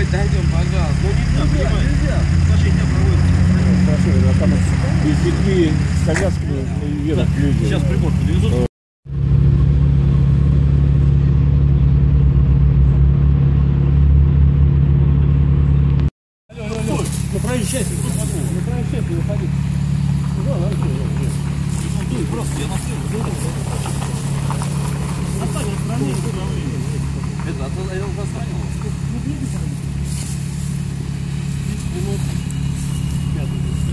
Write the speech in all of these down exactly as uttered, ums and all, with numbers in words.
дойдем, пожалуйста. Ну нельзя, понимаешь? Нельзя. Наши дня проводятся. Хорошо, а там с детьми, с колясками едут люди. Сейчас прибор подвезут. На проезжай, на проезжай, не уходи. Ну, просто я настрелю. Оставил отстранение, управление. Это, а то я его отстранил. Минут пять.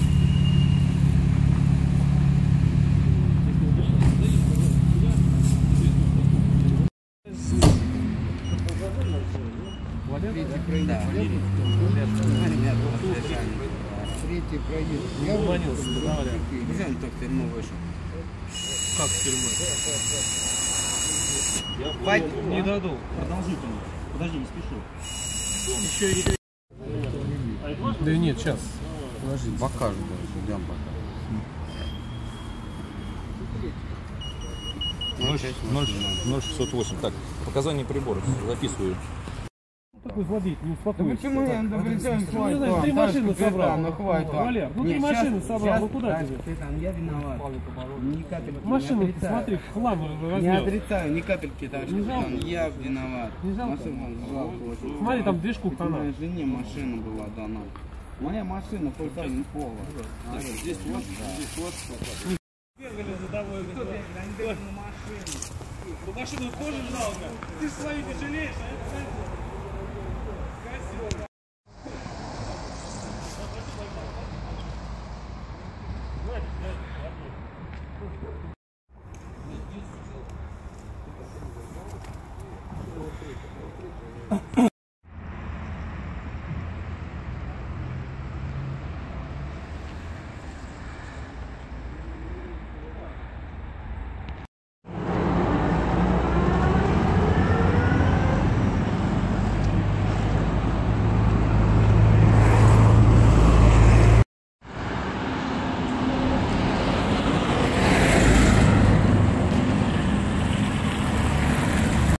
Третий проезд. Да. Третий проезд. Я угонился. Где он только в тюрьму вышел? Как в тюрьму? Я не даду. Продолжительно. Подожди, не спешу. Еще и... Да нет, сейчас. Подожди, покажу, ждем пока. ноль шестьсот восемь. Так, показания прибора. Записываю. Такой злодей, не успокойся. Почему я не причем хватит Ну, вам? три машины Тачку, собрал. Ну хватит вам. Валер, ну Не, три щас- машины собрал, щас, ну куда Тачка, тебе? ты там, я виноват. Ни капельки Машину, не отрицаю. посмотри, хлам Не разнес. отрицаю, ни капельки тачки. Не жалко? Там, я виноват. Не жалко? Машину жалко очень. Смотри, там движку Это хана. моей жене машина была дана. Моя машина только не пола. А, здесь вот, здесь вот. Бегали за тобой. Кто бегал на машину? Ну машину тоже жалко. Ты ж свою не жалеешь, а это... Козел.